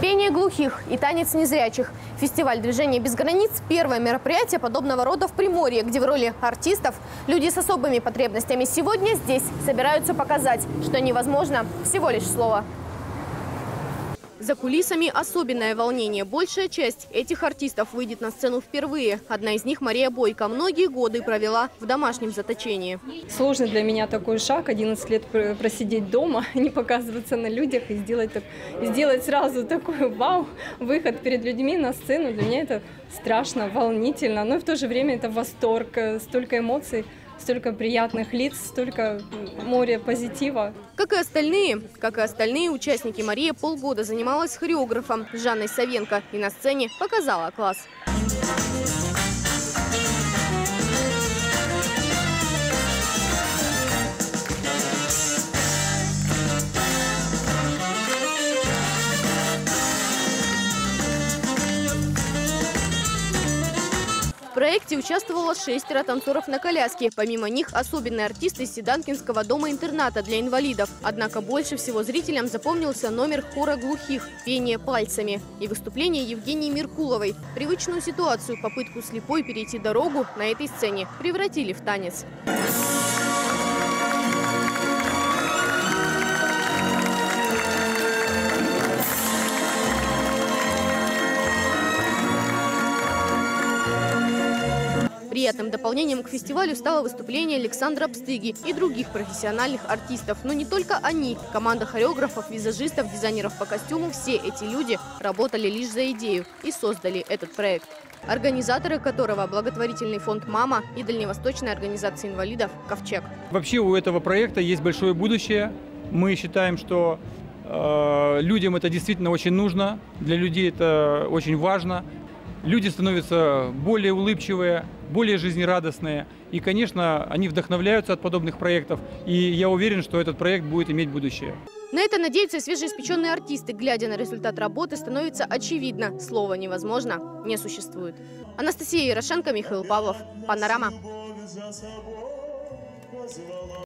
Пение глухих и танец незрячих. Фестиваль «Движение без границ» – первое мероприятие подобного рода в Приморье, где в роли артистов люди с особыми потребностями сегодня здесь собираются показать, что невозможно всего лишь слово. За кулисами особенное волнение. Большая часть этих артистов выйдет на сцену впервые. Одна из них – Мария Бойко. Многие годы провела в домашнем заточении. Сложный для меня такой шаг – 11 лет просидеть дома, не показываться на людях и сделать сразу такой выход перед людьми на сцену. Для меня это страшно, волнительно, но и в то же время это восторг, столько эмоций. Столько приятных лиц, столько моря позитива. Как и остальные участники, Мария полгода занималась хореографом Жанной Савенко и на сцене показала класс. В проекте участвовало 6 танцоров на коляске. Помимо них особенные артисты из Седанкинского дома-интерната для инвалидов. Однако больше всего зрителям запомнился номер хора глухих «Пение пальцами» и выступление Евгении Меркуловой. Привычную ситуацию, попытку слепой перейти дорогу на этой сцене превратили в танец. Приятным дополнением к фестивалю стало выступление Александра Пстыги и других профессиональных артистов. Но не только они. Команда хореографов, визажистов, дизайнеров по костюму – все эти люди работали лишь за идею и создали этот проект. Организаторы которого – благотворительный фонд «Мама» и Дальневосточная организация инвалидов «Ковчег». Вообще у этого проекта есть большое будущее. Мы считаем, что людям это действительно очень нужно, для людей это очень важно. Люди становятся более улыбчивые, более жизнерадостные. И, конечно, они вдохновляются от подобных проектов. И я уверен, что этот проект будет иметь будущее. На это надеются свежеиспеченные артисты. Глядя на результат работы, становится очевидно – слова «невозможно» не существует. Анастасия Ярошенко, Михаил Павлов. Панорама.